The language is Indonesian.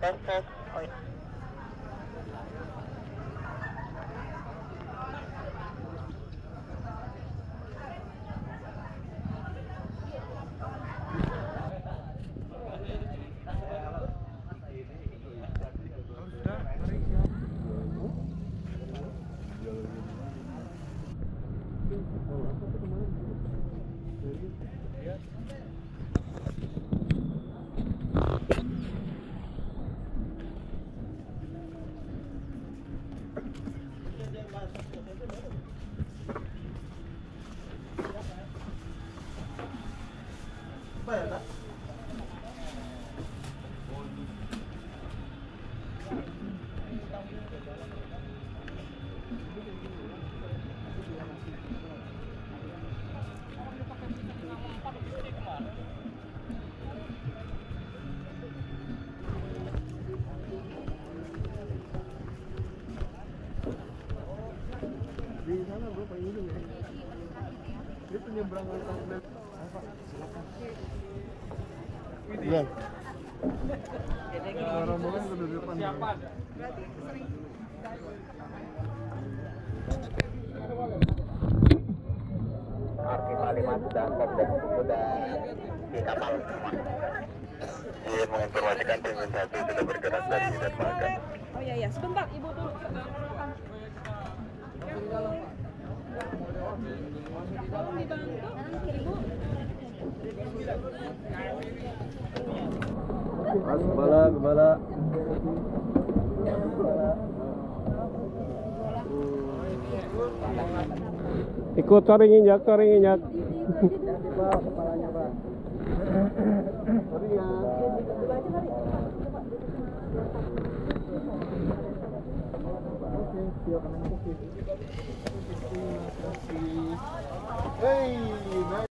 Oh, iya. Di sana bro, paling ujung ya. Dia penyeberangan dan iya. Rombongan ke depan. Siapa? Berarti sering. Arti Kalimat dan kompleks sudah di kapal. Ingin menginformasikan tim 1 sudah bergerak dari dermaga. Oh iya ya, sebentar Ibu dulu. Tolong dibantu, Ibu. Kepala. Ikut taring injak. Kepalanya, Pak. Sorry ya. Oke, siap. Hei.